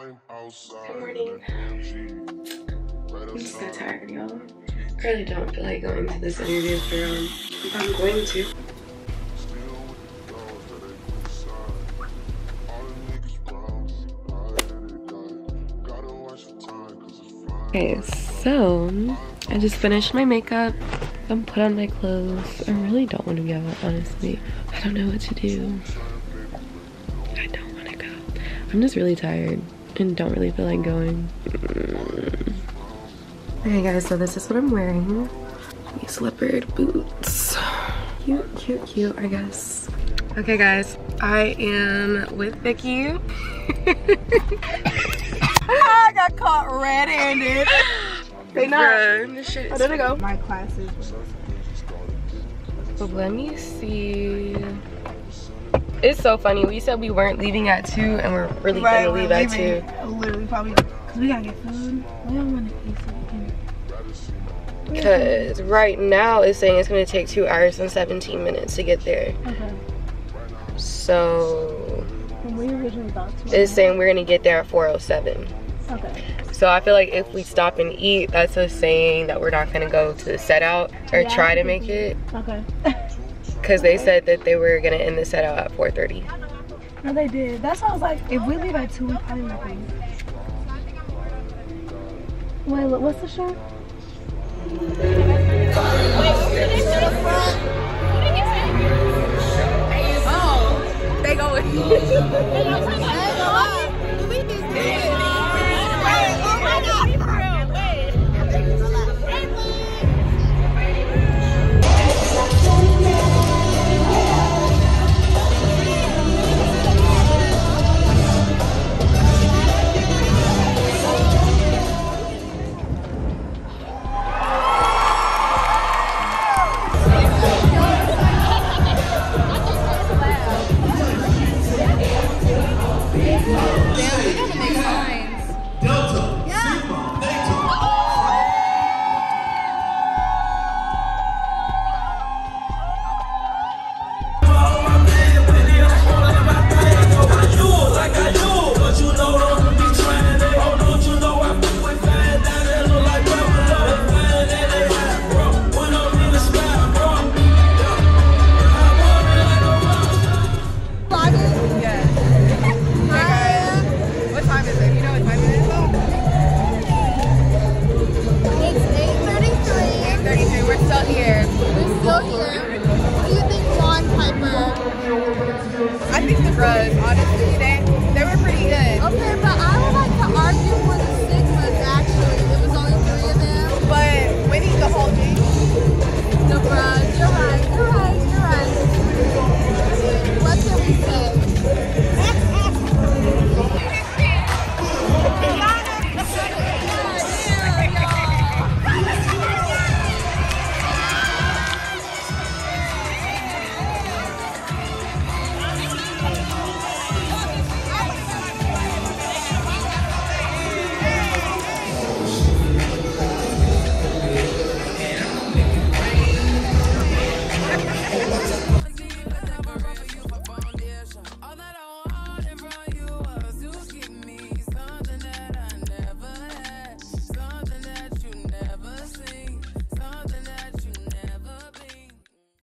Good morning. I'm just so tired, y'all. I really don't feel like going to this interview for I'm going to. Okay, so I just finished my makeup. I'm put on my clothes. I really don't want to go, honestly. I don't know what to do. I don't want to go. I'm just really tired and don't really feel like going. Okay guys, so this is what I'm wearing. These leopard boots. Cute, cute, cute, I guess. Okay guys, I am with Vicky. I got caught red-handed. They not. Oh, there they go. My classes. But let me see. It's so funny. We said we weren't leaving at 2 and we're really gonna leave at 2. Literally, probably because we gotta get food. We don't want to eat something. Because right now it's saying it's gonna take 2 hours and 17 minutes to get there. Okay. So we originally thought it's saying we're gonna get there at 4:07. Okay. So I feel like if we stop and eat, that's us saying that we're not gonna go to the set out or try to make it. Okay. Because they said that they were gonna end the set out at 4:30. No, they did. That's why I was like, if we leave at 2, we probably not going. Wait, look, what's the show? Oh, they going.